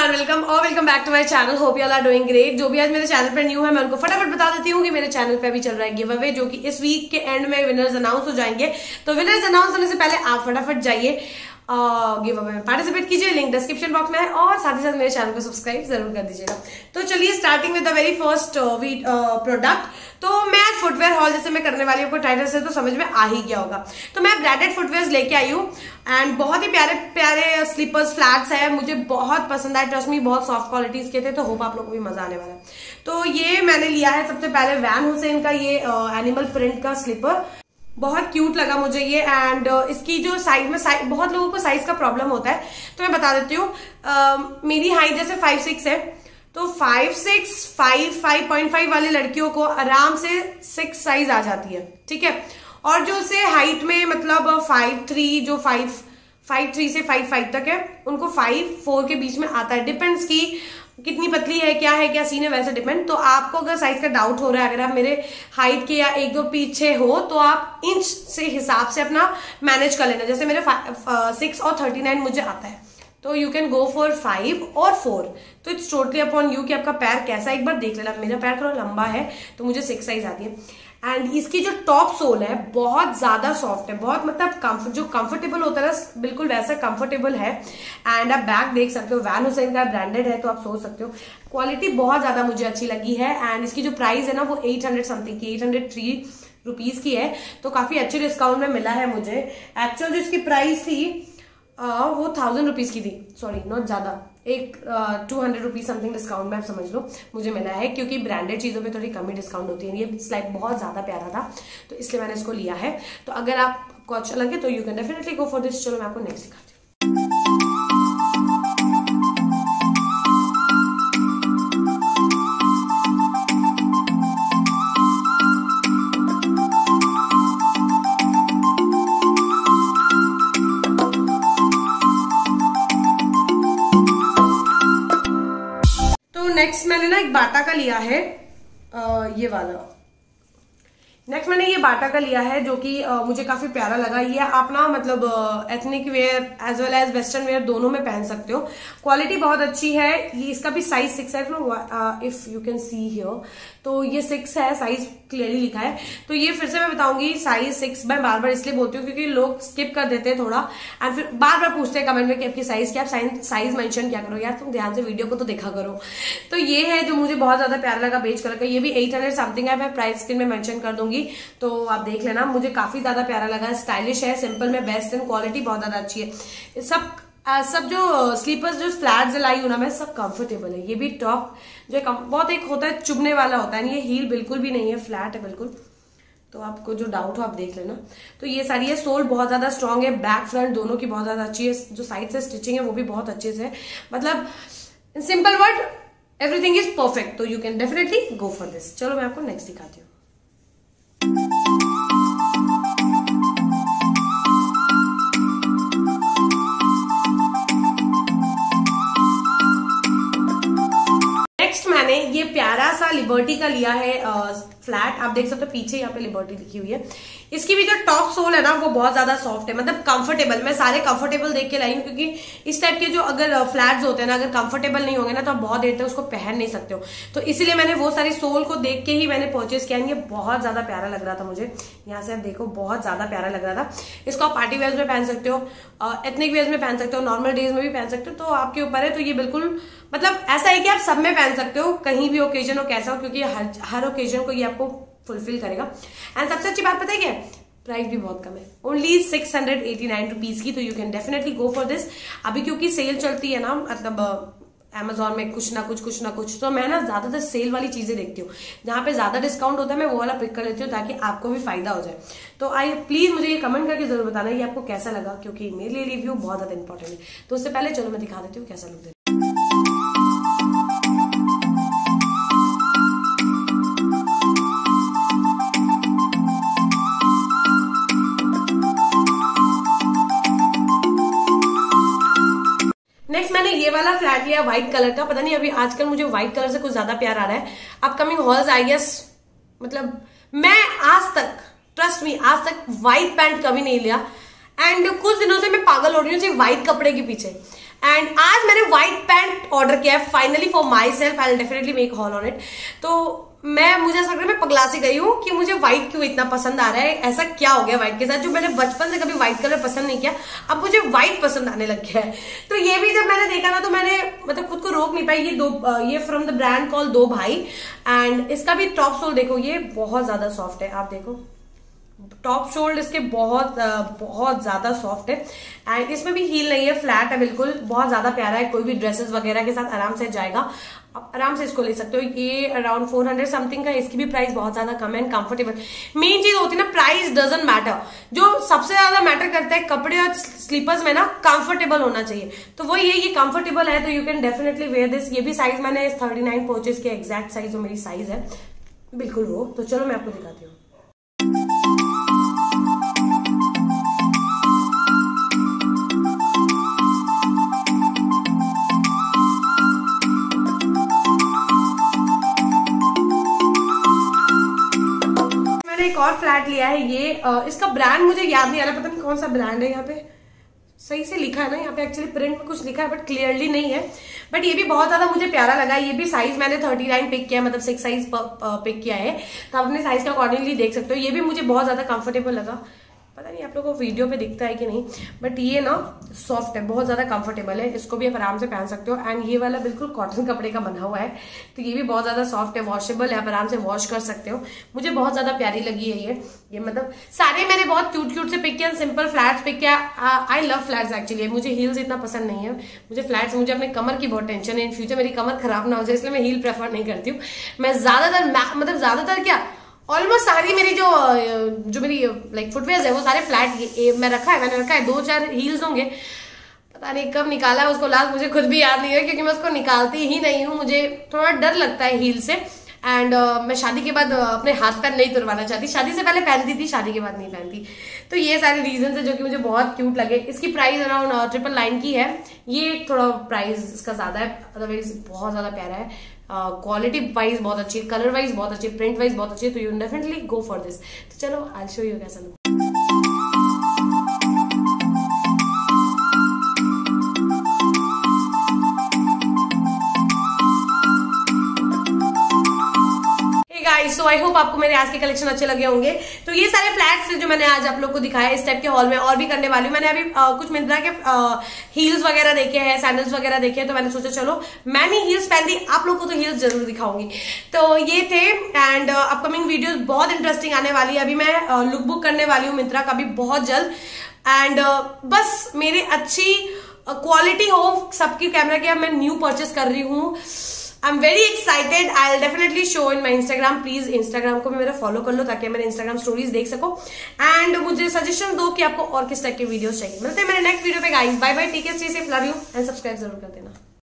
नमस्कार, welcome back to my channel. Hope you all are doing great. जो भी आज मेरे चैनल पर न्यू है मैं उनको फटाफट बता देती हूँ कि मेरे चैनल पे अभी चल रहा है गिव अवे, जो कि इस वीक के एंड में विनर्स अनाउंस हो जाएंगे। तो विनर्स अनाउंस होने से पहले आप फटाफट जाइए गिव अवे में पार्टिसिपेट कीजिए, लिंक डिस्क्रिप्शन बॉक्स में है, और साथ ही साथ मेरे चैनल को सब्सक्राइब जरूर कर दीजिएगा। तो चलिए starting with the very first product. तो मैं आज फुटवेयर हॉल जैसे मैं करने वाली हूँ, आपको टाइटल से तो समझ में आ ही गया होगा। तो मैं ब्रांडेड फुटवेयर लेके आई हूँ एंड बहुत ही प्यारे प्यारे स्लीपर्स फ्लैट्स है, मुझे बहुत पसंद आए। ट्रस्ट मी, बहुत सॉफ्ट क्वालिटीज के थे, तो होप आप लोगों को भी मजा आने वाला है। तो ये मैंने लिया है सबसे पहले वैन हुसैन का ये एनिमल प्रिंट का स्लीपर, बहुत क्यूट लगा मुझे ये। एंड इसकी जो साइज में बहुत लोगों को साइज का प्रॉब्लम होता है, तो मैं बता देती हूँ। मेरी हाइट जैसे 5'6" है, तो 5'6", 5.5 वाले लड़कियों को आराम से 6 साइज आ जाती है, ठीक है। और जो से हाइट में मतलब 5'3", जो 5'3" से 5'5" तक है, उनको 5'4" के बीच में आता है। डिपेंड्स की कितनी पतली है, क्या सीन है, वैसे डिपेंड। तो आपको अगर साइज का डाउट हो रहा है, अगर आप मेरे हाइट के या 1-2 पीछे हो, तो आप इंच से हिसाब से अपना मैनेज कर लेना। जैसे मेरे 6 और 39 मुझे आता है, तो यू कैन गो फॉर 5 और 4। तो इट्स टोटली अपॉन यू कि आपका पैर कैसा, एक बार देख लेना। मेरा पैर थोड़ा लंबा है, तो मुझे 6 साइज आती है। एंड इसकी जो टॉप सोल है बहुत ज्यादा सॉफ्ट है, बहुत मतलब जो कंफर्टेबल होता है ना, बिल्कुल वैसा कंफर्टेबल है। एंड आप बैग देख सकते हो, वैन हुसैन का ब्रांडेड है, तो आप सोच सकते हो क्वालिटी बहुत ज्यादा मुझे अच्छी लगी है। एंड इसकी जो प्राइस है ना, वो 800 समथिंग की, 803 रुपीज की है, तो काफी अच्छे डिस्काउंट में मिला है मुझे। एक्चुअल जो इसकी प्राइस थी वो 1000 रुपीज की थी, सॉरी नॉट ज्यादा, 200 रुपीज समथिंग डिस्काउंट में आप समझ लो मुझे मिला है, क्योंकि ब्रांडेड चीजों पे थोड़ी कम ही डिस्काउंट होती है। ये स्लाइड बहुत ज्यादा प्यारा था, तो इसलिए मैंने इसको लिया है। तो अगर आपको अच्छा लगे तो you can definitely go for this. चलो मैं आपको नेक्स्ट दिखाती हूँ। नेक्स्ट मैंने ना एक बाटा का लिया है, ये वाला। नेक्स्ट मैंने ये बाटा का लिया है, जो कि मुझे काफी प्यारा लगा। ये आप ना मतलब ethnic wear as well as western wear दोनों में पहन सकते हो। क्वालिटी बहुत अच्छी है। ये इसका भी साइज 6 है, if you can see here, तो ये 6 है, साइज क्लियरली लिखा है। तो ये फिर से मैं बताऊंगी साइज 6। मैं बार बार इसलिए बोलती हूँ क्योंकि लोग स्किप कर देते हैं थोड़ा, एंड फिर बार बार पूछते हैं कमेंट में कि आपकी साइज क्या। आप साइज मेंशन क्या करो यार, तुम ध्यान से वीडियो को तो देखा करो। तो ये है जो मुझे बहुत ज्यादा प्यारा लगा, बेज कलर का। ये भी 800 समथिंग है, मैं प्राइस स्क्रीन में मेंशन कर दूंगी, तो आप देख लेना। मुझे काफी ज्यादा प्यारा लगा, स्टाइलिश है, सिंपल में बेस्ट, एंड क्वालिटी बहुत ज्यादा अच्छी है। सब जो स्लीपर्स जो फ्लैट लाई हूं ना मैं, सब कंफर्टेबल है। ये भी टॉप जो बहुत एक होता है चुभने वाला होता है, ये हील बिल्कुल भी नहीं है, फ्लैट है बिल्कुल। तो आपको जो डाउट हो आप देख लेना। तो ये सारी है, सोल बहुत ज्यादा स्ट्रांग है, बैक फ्रंट दोनों की बहुत ज्यादा अच्छी है, जो साइड से स्टिचिंग है वो भी बहुत अच्छे से है। मतलब in simple word everything is perfect, तो you can definitely go for this. चलो मैं आपको नेक्स्ट दिखाती हूँ। मैंने ये प्यारा सा लिबर्टी का लिया है फ्लैट, आप देख सकते हो पीछे यहाँ पे लिबर्टी लिखी हुई है। इसकी भी जो टॉप सोल है ना, वो बहुत ज्यादा सॉफ्ट है, मतलब कंफर्टेबल। मैं सारे कंफर्टेबल देख के लाई हूँ, क्योंकि इस टाइप के जो अगर फ्लैट्स होते हैं ना, अगर कंफर्टेबल नहीं होंगे ना, तो आप बहुत देर तक उसको पहन नहीं सकते हो। तो इसीलिए मैंने वो सारी सोल को देख के ही मैंने परचेज किया। ये बहुत ज्यादा प्यारा लग रहा था मुझे, यहाँ से आप देखो बहुत ज्यादा प्यारा लग रहा था। इसको आप पार्टी वेयर्स में पहन सकते हो, एथनिक वेयर्स में पहन सकते हो, नॉर्मल डेज में भी पहन सकते हो, तो आपके ऊपर है। तो ये बिल्कुल मतलब ऐसा है कि आप सब में पहन सकते हो, कहीं भी ओकेजन हो कैसा हो, क्योंकि हर ओकेजन को ये आपको फुलफिल करेगा। एंड सबसे अच्छी बात पता है क्या, प्राइस भी बहुत कम है, ओनली 689 रुपीज की। तो you can definitely go for this. अभी क्योंकि सेल चलती है ना, मतलब Amazon में कुछ ना कुछ, तो मैं ना ज्यादातर सेल वाली चीजें देखती हूँ, जहां पे ज्यादा डिस्काउंट होता है मैं वो वाला पिक कर लेती हूँ, ताकि आपको भी फायदा हो जाए। तो प्लीज मुझे ये कमेंट करके जरूर बताना ये आपको कैसा लगा, क्योंकि मेरे लिए रिव्यू बहुत ज्यादा इंपॉर्टेंट है। तो उससे पहले चलो मैं दिखा देती हूँ कैसा लुक। नेक्स्ट मैंने ये वाला फ्लैट लिया व्हाइट कलर का। पता नहीं अभी आजकल मुझे व्हाइट कलर से कुछ ज्यादा प्यार आ रहा है। अपकमिंग हॉल्स आई गेस, मतलब मैं आज तक, ट्रस्ट मी, आज तक व्हाइट पैंट कभी नहीं लिया। एंड कुछ दिनों से मैं पागल हो रही हूँ सिर्फ व्हाइट कपड़े के पीछे। एंड आज मैंने व्हाइट पैंट ऑर्डर किया है finally for myself, I will definitely make haul on it. तो मुझे ऐसा लग रहा है मैं पगला सी गई हूँ कि मुझे व्हाइट क्यों इतना पसंद आ रहा है, ऐसा क्या हो गया व्हाइट के साथ, जो मैंने बचपन से कभी व्हाइट कलर पसंद नहीं किया, अब मुझे व्हाइट पसंद आने लग गया है। तो ये भी जब मैंने देखा ना तो मैंने मतलब खुद को रोक नहीं पाई। ये फ्रॉम द ब्रांड कॉल दो भाई, एंड इसका भी टॉप सोल देखो, ये बहुत ज्यादा सॉफ्ट है, आप देखो टॉप शोल्ड इसके बहुत ज्यादा सॉफ्ट है, एंड इसमें भी हील नहीं है, फ्लैट है बिल्कुल, बहुत ज्यादा प्यारा है, कोई भी ड्रेसेस वगैरह के साथ आराम से जाएगा, आप आराम से इसको ले सकते हो। ये अराउंड 400 समथिंग का, इसकी भी प्राइस बहुत ज्यादा कम है एंड कंफर्टेबल। मेन चीज होती है ना, प्राइस डजंट मैटर, जो सबसे ज्यादा मैटर करता है कपड़े और स्लीपर्स में ना, कंफर्टेबल होना चाहिए। तो वही है, ये कंफर्टेबल है तो you can definitely wear this. ये भी साइज मैंने 39 परचेज किया, एग्जैक्ट साइज जो मेरी साइज है बिल्कुल वो। तो चलो मैं आपको दिखाती हूँ। एक और फ्लैट लिया है, ये इसका ब्रांड मुझे याद नहीं आ रहा, पता नहीं कौन सा ब्रांड है, यहाँ पे सही से लिखा है ना, यहाँ पे एक्चुअली प्रिंट में कुछ लिखा है बट क्लियरली नहीं है, बट ये भी बहुत ज्यादा मुझे प्यारा लगा। ये भी साइज मैंने 39 पिक किया, मतलब 6 साइज पिक किया है, तो आप अपने साइज के अकॉर्डिंगली देख सकते हो। ये भी मुझे बहुत ज्यादा कंफर्टेबल लगा, पता नहीं आप लोगों को वीडियो पे दिखता है कि नहीं, बट ये ना सॉफ्ट है, बहुत ज्यादा कंफर्टेबल है, इसको भी आप आराम से पहन सकते हो। एंड ये वाला बिल्कुल कॉटन कपड़े का बना हुआ है, तो ये भी बहुत ज्यादा सॉफ्ट है, वॉशेबल है, आप आराम से वॉश कर सकते हो। मुझे बहुत ज्यादा प्यारी लगी है ये मतलब सारे मैंने बहुत क्यूट से पिक किया, सिंपल फ्लैट्स पिक किया। आई लव फ्लैट्स एक्चुअली, मुझे हील्स इतना पसंद नहीं है, मुझे फ्लैट्स, मुझे अपने कमर की बहुत टेंशन है, इन फ्यूचर मेरी कमर खराब ना हो जाए, इसलिए मैं हील प्रेफर नहीं करती हूँ। मैं ज्यादातर क्या ऑलमोस्ट सारी मेरी जो मेरी लाइक फुटवेयर है वो सारे फ्लैट मैंने रखा है, 2-4 हील्स होंगे, पता नहीं कब निकाला है उसको लास्ट, मुझे खुद भी याद नहीं है क्योंकि मैं उसको निकालती ही नहीं हूँ, मुझे थोड़ा डर लगता है हील से। एंड मैं शादी के बाद अपने हाथ पैर नहीं तुड़वाना चाहती, शादी से पहले पहनती थी, शादी के बाद नहीं पहनती। तो ये सारे रीजन है जो कि मुझे बहुत क्यूट लगे। इसकी प्राइस अराउंड 999 की है, ये थोड़ा प्राइस इसका ज्यादा है, अदरवाइज बहुत ज्यादा प्यारा है, क्वालिटी वाइज बहुत अच्छी है, कलर वाइज बहुत अच्छी है, प्रिंट वाइज बहुत अच्छी है, तो you definitely go for this. तो चलो आई शो यू कैसा लुक। सो आई होप आपको मेरे आज के कलेक्शन अच्छे लगे होंगे। तो ये सारे फ्लैट्स जो मैंने आज आप लोग को दिखाया इस टाइप के हॉल में, और भी करने वाली हूँ। मैंने अभी कुछ मिंत्रा के हील्स वगैरह देखे हैं, सैंडल्स वगैरह देखे हैं, तो मैंने सोचा चलो मैंने हील्स पहन दी, आप लोग को तो हील्स जरूर दिखाऊंगी। तो ये थे, एंड अपकमिंग वीडियोस बहुत इंटरेस्टिंग आने वाली है। अभी मैं लुक बुक करने वाली हूँ मिंत्रा का भी बहुत जल्द, एंड बस मेरी अच्छी क्वालिटी हो सबकी कैमरा की, मैं न्यू परचेस कर रही हूँ। I am very excited, I will definitely show in my Instagram. Please Instagram को मेरा फॉलो कर लो ताकि मेरे इंस्टाग्राम स्टोरीज देख सको, एंड मुझे सजेशन दो कि आपको और किस टाइप के वीडियोस चाहिए। मिलते हैं मेरे नेक्स्ट वीडियो पे guys, bye bye, take care, stay safe, love you and subscribe जरूर कर देना।